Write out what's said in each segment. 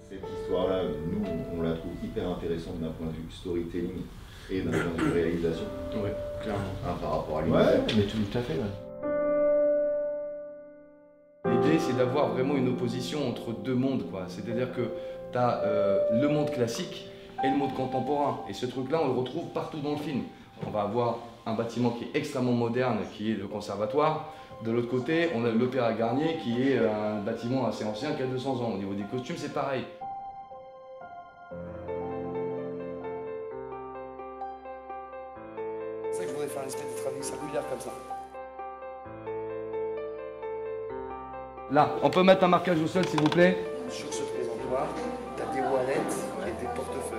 Cette histoire-là, nous, on la trouve hyper intéressante d'un point de vue storytelling et d'un point de vue réalisation. Oui, clairement. Par rapport à l'univers. Ouais, mais tout à fait. Ouais. L'idée, c'est d'avoir vraiment une opposition entre deux mondes, quoi. C'est-à-dire que tu as le monde classique et le monde contemporain. Et ce truc-là, on le retrouve partout dans le film. On va avoir un bâtiment qui est extrêmement moderne, qui est le conservatoire. De l'autre côté, on a l'Opéra Garnier, qui est un bâtiment assez ancien, qui a 200 ans. Au niveau des costumes, c'est pareil. C'est ça que je voudrais faire une espèce de travail circulaire comme ça. Là, on peut mettre un marquage au sol, s'il vous plaît? Sur ce présentoir, tu as des wallettes et des portefeuilles.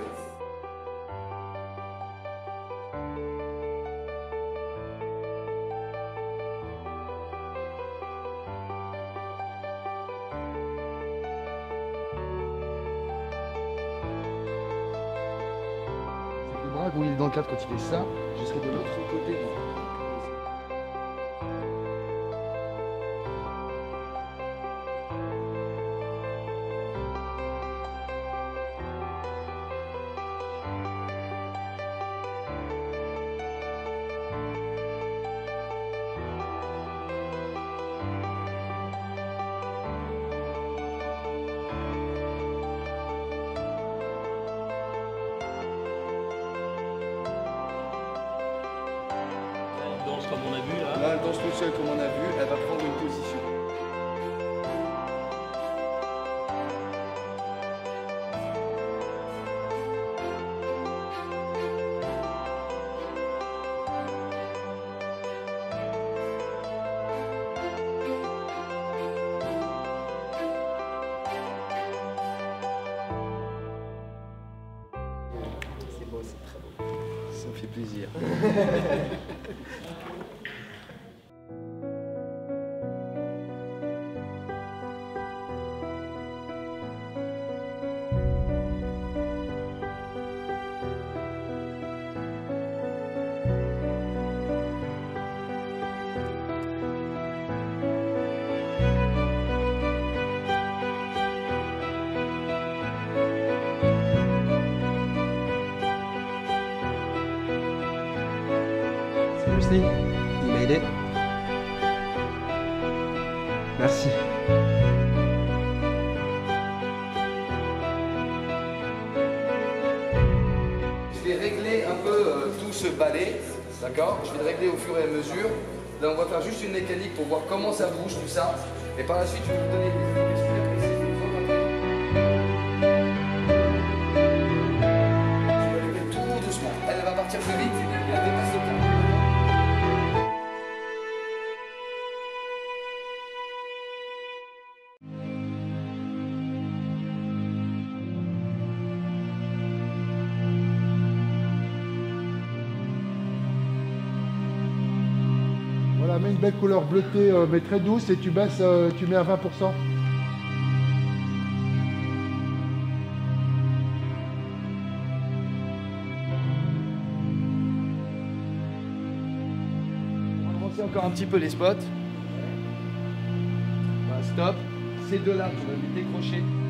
Le bras, où il est dans le cadre quand il fait ça, je serai de l'autre côté, moi. Comme on a vu là. Là, elle danse toute seule comme on a vu, elle va prendre une position. C'est beau, c'est très beau. Ça me fait plaisir. Seriously? You made it? Merci. Je vais régler un peu tout ce balai, d'accord? Je vais le régler au fur et à mesure. Là, on va faire juste une mécanique pour voir comment ça bouge tout ça. Et par la suite, je vais vous donner des explications bien précises. Je vais régler tout doucement. Elle va partir plus vite, elle dépasse le temps. Voilà, mets une belle couleur bleutée, mais très douce, et tu baisses, tu mets à 20%. On va avancer encore un petit peu les spots. Voilà, stop. Ces deux-là, tu vas les décrocher.